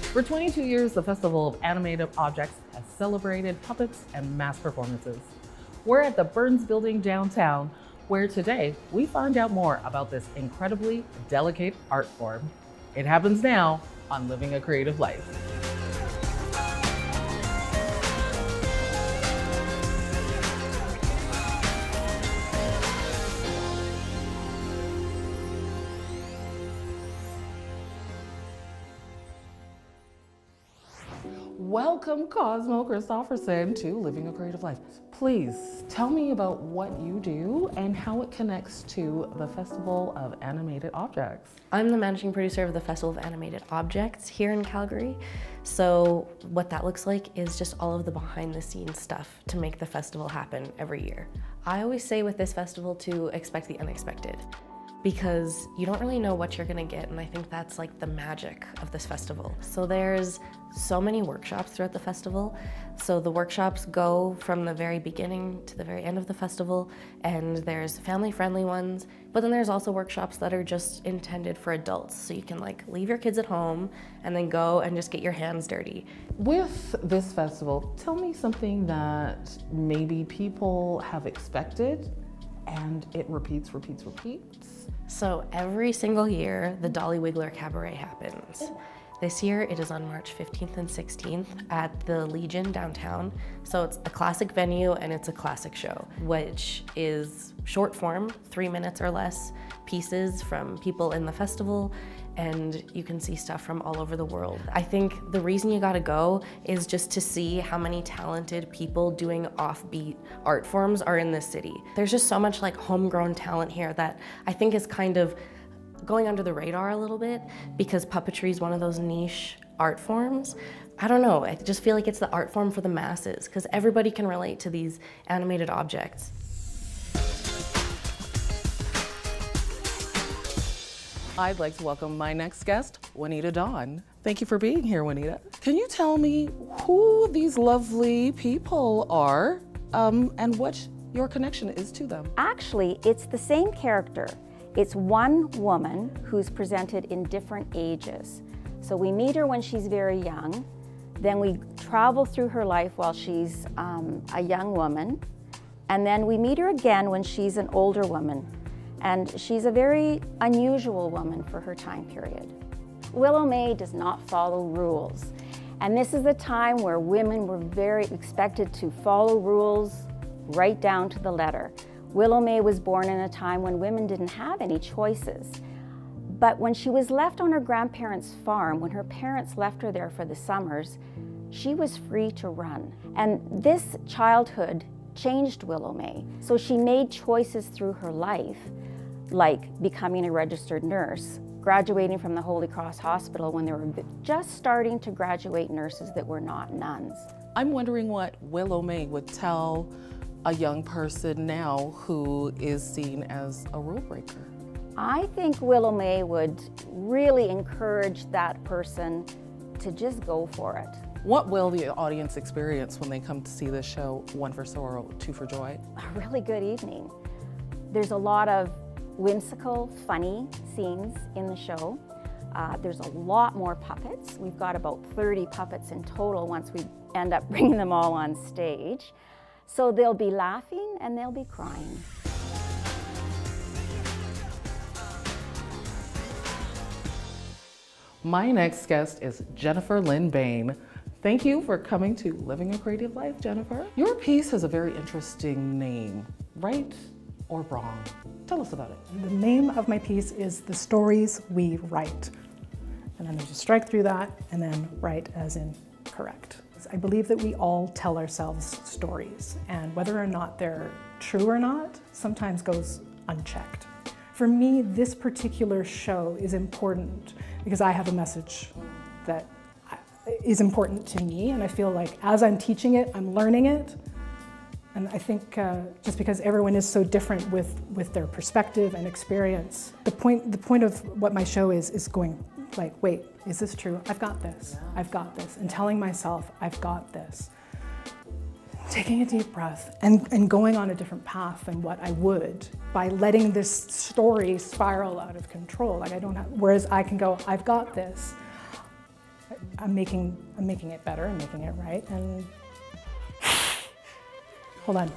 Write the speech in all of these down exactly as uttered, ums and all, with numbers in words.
For twenty-two years, the Festival of Animated Objects has celebrated puppets and mass performances. We're at the Burns Building downtown, where today we find out more about this incredibly delicate art form. It happens now on Living a Creative Life. Welcome, Cosmo Christopherson, to Living a Creative Life. Please tell me about what you do and how it connects to the Festival of Animated Objects. I'm the managing producer of the Festival of Animated Objects here in Calgary. So what that looks like is just all of the behind the scenes stuff to make the festival happen every year. I always say with this festival to expect the unexpected, because you don't really know what you're gonna get, and I think that's like the magic of this festival. So there's so many workshops throughout the festival. So the workshops go from the very beginning to the very end of the festival, and there's family-friendly ones, but then there's also workshops that are just intended for adults. So you can like leave your kids at home and then go and just get your hands dirty. With this festival, tell me something that maybe people have expected and it repeats, repeats, repeats. So every single year, the Dolly Wiggler Cabaret happens. This year, it is on March fifteenth and sixteenth at the Legion downtown. So it's a classic venue and it's a classic show, which is short form, three minutes or less, pieces from people in the festival, and you can see stuff from all over the world. I think the reason you gotta go is just to see how many talented people doing offbeat art forms are in this city. There's just so much like homegrown talent here that I think is kind of going under the radar a little bit, because puppetry is one of those niche art forms. I don't know, I just feel like it's the art form for the masses, because everybody can relate to these animated objects. I'd like to welcome my next guest, Juanita Dawn. Thank you for being here, Juanita. Can you tell me who these lovely people are um, and what your connection is to them? Actually, it's the same character. It's one woman who's presented in different ages. So we meet her when she's very young, then we travel through her life while she's um, a young woman, and then we meet her again when she's an older woman. And she's a very unusual woman for her time period. Willow May does not follow rules. And this is a time where women were very expected to follow rules right down to the letter. Willow May was born in a time when women didn't have any choices. But when she was left on her grandparents' farm, when her parents left her there for the summers, she was free to run. And this childhood changed Willow May. So she made choices through her life, like becoming a registered nurse, graduating from the Holy Cross Hospital when they were just starting to graduate nurses that were not nuns. I'm wondering what Willow May would tell a young person now who is seen as a rule breaker. I think Willow May would really encourage that person to just go for it. What will the audience experience when they come to see this show, One for Sorrow, Two for Joy? A really good evening. There's a lot of whimsical, funny scenes in the show. Uh, there's a lot more puppets. We've got about thirty puppets in total once we end up bringing them all on stage. So they'll be laughing and they'll be crying. My next guest is Jennifer Lynn Bain. Thank you for coming to Living a Creative Life, Jennifer. Your piece has a very interesting name, right or wrong? Tell us about it. The name of my piece is The Stories We Write. And then there's a strike through that, and then write as in correct. I believe that we all tell ourselves stories, and whether or not they're true or not sometimes goes unchecked. For me, this particular show is important because I have a message that is important to me, and I feel like as I'm teaching it, I'm learning it. And I think uh, just because everyone is so different with, with their perspective and experience, the point, the point of what my show is, is going like, wait, is this true? I've got this, I've got this. And telling myself, I've got this. Taking a deep breath and, and going on a different path than what I would by letting this story spiral out of control. Like I don't have, whereas I can go, I've got this. I'm making, I'm making it better, I'm making it right, and hold on.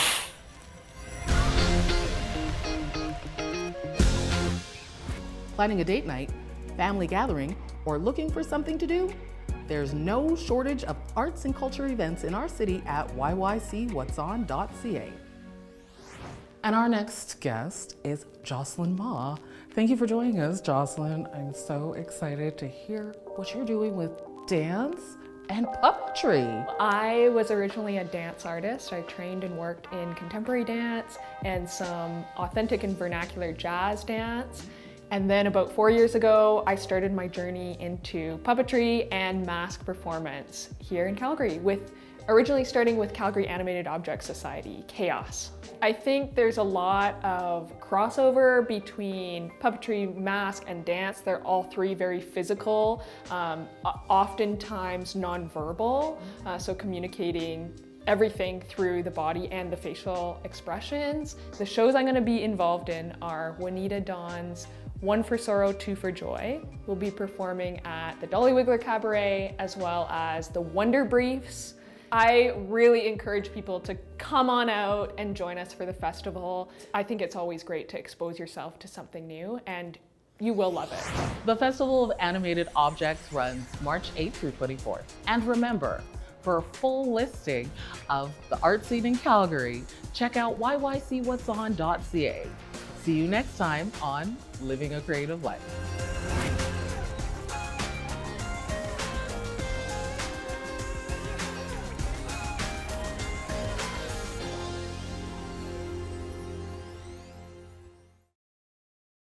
Planning a date night, family gathering, or looking for something to do? There's no shortage of arts and culture events in our city at y y c what's on dot c a. And our next guest is Jocelyn Ma. Thank you for joining us, Jocelyn. I'm so excited to hear what you're doing with dance and puppetry. I was originally a dance artist. I trained and worked in contemporary dance and some authentic and vernacular jazz dance. And then about four years ago, I started my journey into puppetry and mask performance here in Calgary, with originally starting with Calgary Animated Object Society, CHAOS. I think there's a lot of crossover between puppetry, mask, and dance. They're all three very physical, um, oftentimes nonverbal, uh, so communicating everything through the body and the facial expressions. The shows I'm going to be involved in are Juanita Dawn's One for Sorrow, Two for Joy. We'll be performing at the Dolly Wiggler Cabaret, as well as the Wonder Briefs. I really encourage people to come on out and join us for the festival. I think it's always great to expose yourself to something new, and you will love it. The Festival of Animated Objects runs March eighth through twenty-fourth. And remember, for a full listing of the art scene in Calgary, check out y y c what's on dot c a. See you next time on Living a Creative Life.